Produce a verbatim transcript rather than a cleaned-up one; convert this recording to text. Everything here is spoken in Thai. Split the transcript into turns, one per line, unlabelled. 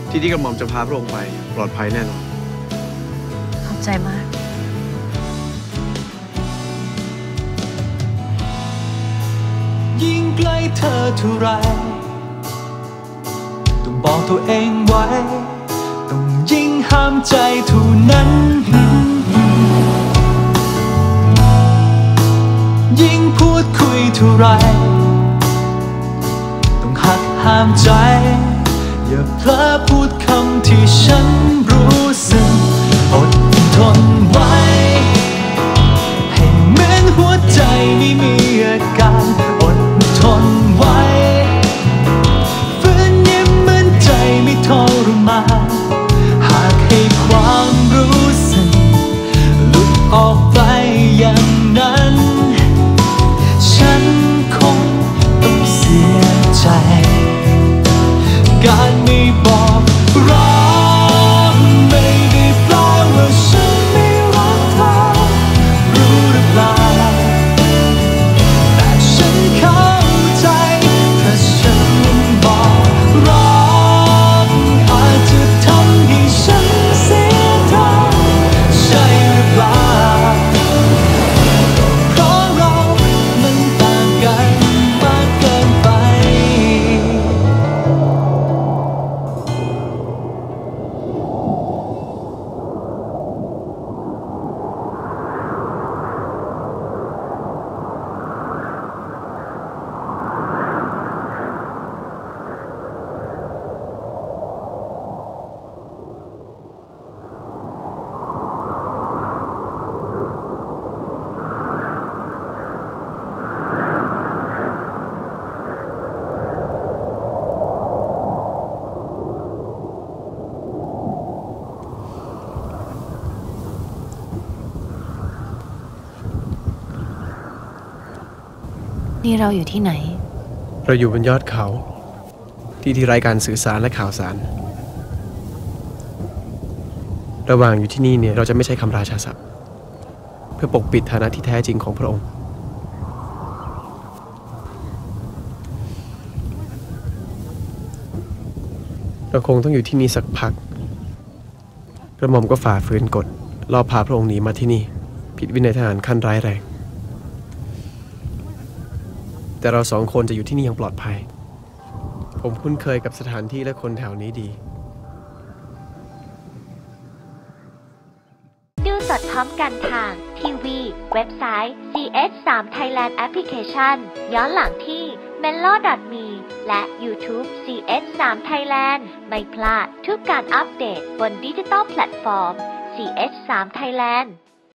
ที่ที่กระหม่อมจะพาพระองค์ไปปลอดภัยแน่นอน
ขอบใจมาก
ยิ่งใกล้เธอเท่าไรต้องบอกตัวเองไว้ต้องยิ่งห้ามใจเท่านั้นยิ่งพูดคุยเท่าไรต้องหักห้ามใจอย่าเพลอพูดคำที่ฉันรู้สึกอดทนไว้ให้เหมือนหัวใจไม่มีอาการอดทนไว้ฝืนยิ้มเหมือนใจไม่ทรมานหากให้ความรู้สึกหลุดออกไปอย่างนั้นฉันคงต้องเสียใจการไม่บอกรักไม่ได้แปลว่าฉันไม่รักเธอรู้หรือเปล่าแต่ฉันเข้าใจถ้าฉันบอกรักอาจจะทำให้ฉันเสียเธอใช่หรือเปล่าเพราะเรามันต่างกันมากเกินไป
นี่เราอยู่ที่ไหน
เราอยู่บนยอดเขาที่ที่ไร้การสื่อสารและข่าวสารระหว่างอยู่ที่นี่เนี่ยเราจะไม่ใช้คำราชาศัพท์เพื่อปกปิดฐานะที่แท้จริงของพระองค์เราคงต้องอยู่ที่นี่สักพักกระหม่อมก็ฝ่าฝืนกฎล่อพาพระองค์หนีมาที่นี่ผิดวินัยทหารขั้นร้ายแรงแต่เราสองคนจะอยู่ที่นี่อย่างปลอดภัยผมคุ้นเคยกับสถานที่และคนแถวนี้ดี
ดูสดพร้อมกันทางทีวีเว็บไซต์ ซี เอช ทรี Thailand Application ย้อนหลังที่ เมโล ดอท มี และ YouTube ซี เอช ทรี Thailand ไม่พลาดทุกการอัปเดตบนดิจิตอลแพลตฟอร์ม ซี เอช ทรี Thailand